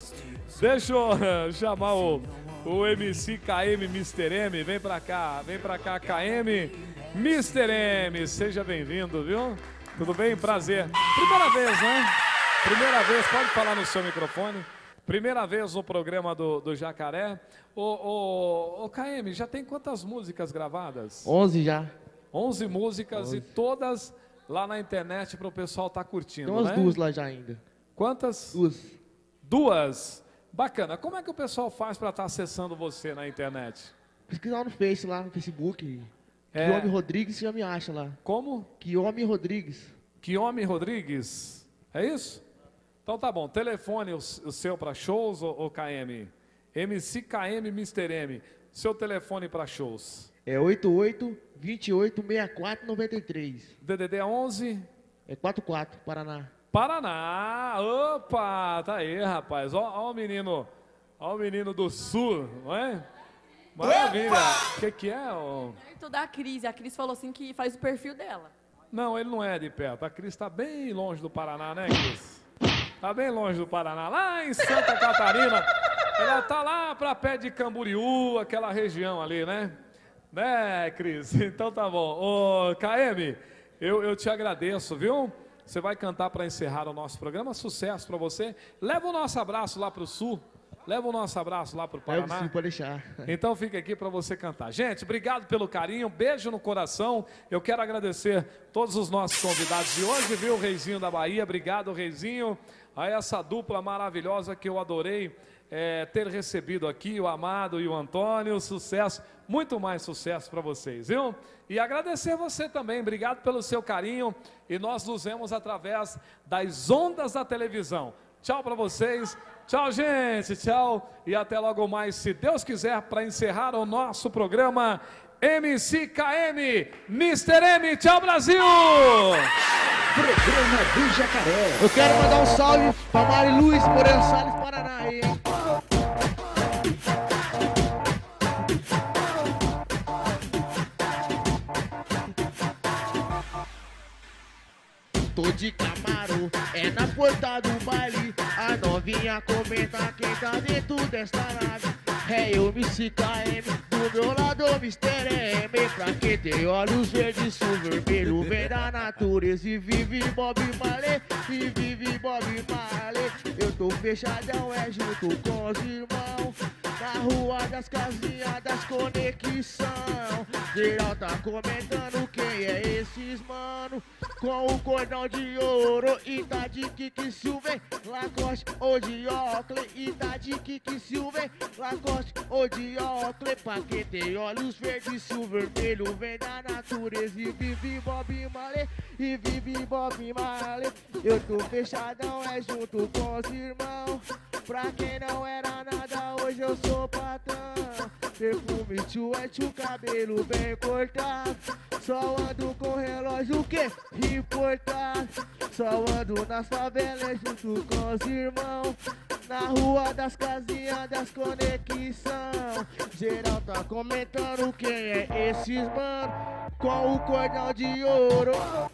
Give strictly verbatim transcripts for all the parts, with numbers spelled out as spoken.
Deixa eu uh, chamar o, o M C K M mister M. Vem pra cá, vem pra cá, K M mister M. Seja bem-vindo, viu? Tudo bem? Prazer. Primeira vez, né? Primeira vez, pode falar no seu microfone. Primeira vez no programa do, do Jacaré. Ô, ô, ô, K M, já tem quantas músicas gravadas? onze já. onze músicas onze. E todas lá na internet para o pessoal estar tá curtindo, Tem umas né? duas lá já ainda. Quantas? Duas. Duas? Bacana. Como é que o pessoal faz para estar tá acessando você na internet? Pesquisar no Face lá, no Facebook. É... Kiyomi Rodrigues, você já me acha lá. Como? Kiyomi Rodrigues. Kiyomi Rodrigues. É isso? Então tá bom. Telefone o, o seu para shows, ou, ou K M? M C K M mister M. Seu telefone para shows? É oito oito, vinte e oito, sessenta e quatro, noventa e três. D D D é onze? É quarenta e quatro, Paraná. Paraná! Opa! Tá aí, rapaz. Ó, ó o menino. Ó o menino do sul, não é? Maravilha. O que que é? Ó? Perto da Cris. A Cris falou assim que faz o perfil dela. Não, ele não é de perto. A Cris tá bem longe do Paraná, né, Cris? Tá bem longe do Paraná. Lá em Santa Catarina. Ela tá lá pra pé de Camboriú, aquela região ali, né? Né, Cris? Então tá bom. Ô, K M, eu, eu te agradeço, viu? Você vai cantar para encerrar o nosso programa. Sucesso para você. Leva o nosso abraço lá pro sul. Leva o nosso abraço lá pro Paraná. É, sim, pode deixar. Então fica aqui para você cantar. Gente, obrigado pelo carinho. Beijo no coração. Eu quero agradecer todos os nossos convidados de hoje, viu? O Reizinho da Bahia. Obrigado, Reizinho. A essa dupla maravilhosa que eu adorei é, ter recebido aqui, o Amado e o Antônio. Sucesso, muito mais sucesso para vocês, viu? E agradecer você também, obrigado pelo seu carinho. E nós nos vemos através das ondas da televisão. Tchau para vocês, tchau gente, tchau. E até logo mais, se Deus quiser, para encerrar o nosso programa M C K M mister M. Tchau, Brasil! Programa do Jacaré. Eu quero mandar um salve pra Mari Luiz, Moreira Salles, Paraná aí, hein? Tô de Camaro, é na porta do baile. A novinha comenta quem tá dentro desta nave. É eu, M C K M, do meu lado mister M. Pra quem tem olhos verdes, sul vermelho, vem da natureza. E vive Bob Marley, e vive Bob Marley. Eu tô fechadão, é junto com os irmãos. Na rua das casinhas das conexão. Geral tá comentando quem é esses mano. Com o cordão de ouro e tá de Kiki Silver, Lacoste ou de Oakley. E tá de Kiki Silver, Lacoste ou de Oakley. Pra quem tem olhos verdes, o vermelho vem da natureza. E vive Bob Marley, e vive Bob Marley. Eu tô fechadão, é junto com os irmãos. Pra quem não era nada, hoje eu sou patrão. Perfume tchuete, o cabelo bem cortado. Só ando com relógio que importado. Só ando nas favelas junto com os irmãos. Na rua das casinhas das conexão. Geral tá comentando quem é esses mano. Com o cordão de ouro.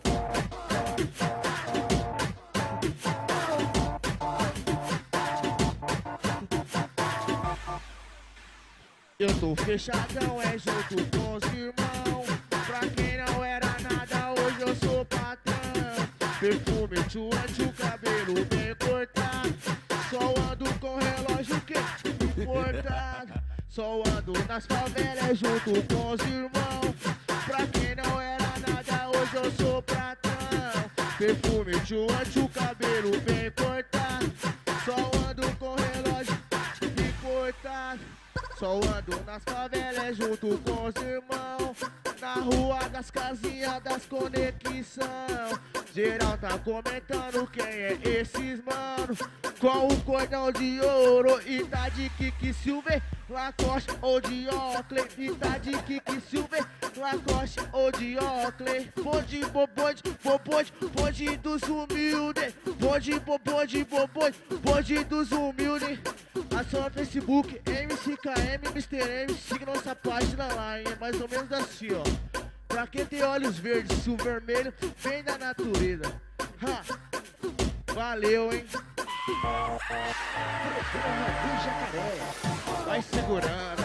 Eu tô fechadão, é junto com os irmãos. Pra quem não era nada, hoje eu sou patrão. Perfume tchuante, o cabelo bem cortado. Só ando com relógio que importado. Só ando nas favelas junto com os irmãos. Pra quem não era nada, hoje eu sou patrão. Perfume tchuante, o cabelo bem cortado. Só ando com relógio importado. Só ando nas favelas junto com os irmãos. Na rua das casinhas das conexão. Geral tá comentando quem é esses mano. Com o cordão de ouro e tá de Kiki Silver, Lacoste ou de Oakley. E tá de Kiki Silver, Lacoste ou de Oakley. Bonde, bobode, bobode, bonde dos humildes. Bonde, bobode, bobode, bonde dos humildes. Ação no Facebook, M C K M, mister M. Siga nossa página lá, hein? É mais ou menos assim, ó. Pra quem tem olhos verdes, o vermelho vem da natureza. Ha. Valeu, hein? Vai segurando,